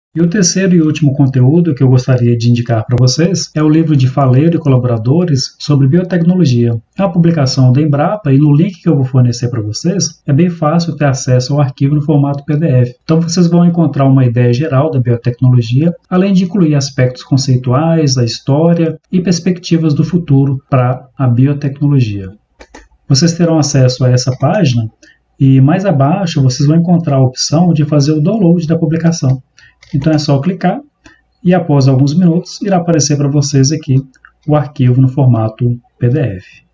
E o terceiro e último conteúdo que eu gostaria de indicar para vocês é o livro de Faleiro e colaboradores sobre biotecnologia. É uma publicação da Embrapa e no link que eu vou fornecer para vocês é bem fácil ter acesso ao arquivo no formato PDF. Então vocês vão encontrar uma ideia geral da biotecnologia, além de incluir aspectos conceituais, da história e perspectivas do futuro para a biotecnologia. Vocês terão acesso a essa página e mais abaixo vocês vão encontrar a opção de fazer o download da publicação. Então é só clicar e após alguns minutos irá aparecer para vocês aqui o arquivo no formato PDF.